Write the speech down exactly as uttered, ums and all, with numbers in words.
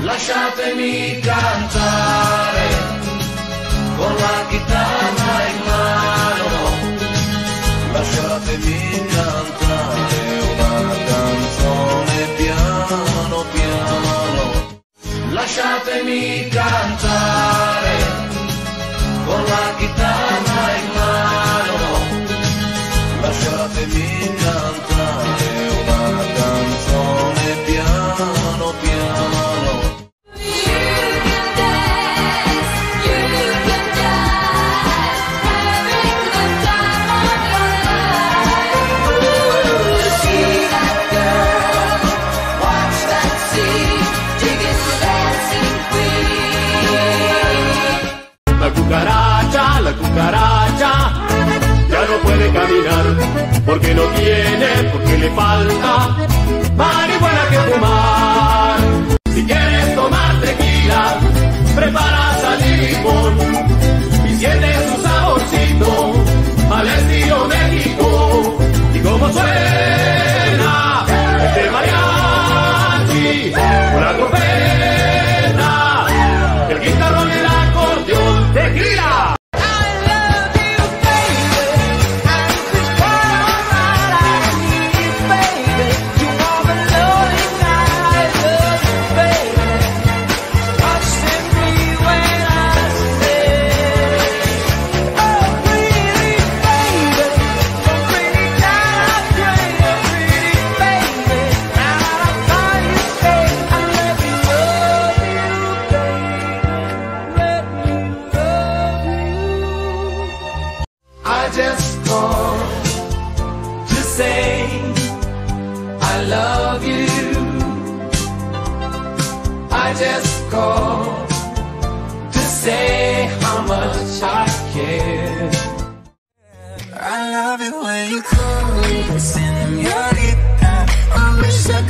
Lasciatemi cantare con la chitarra in mano, lasciatemi cantare una canzone piano piano, lasciatemi cantare con la chitarra in mano, lasciatemi cantare una canzone piano piano. La cucaracha, la cucaracha, ya no puede caminar, porque no tiene, porque le falta marihuana que fumar. Si quieres tomar tequila, prepara sal y limón, y siente su saborcito, al estilo México, y como suena este mariachi, una trompeta, el guitarrón y el acordeón, tequila. I just called to say I love you. I just called to say how much I care. I love it when you call me, señorita. I wish I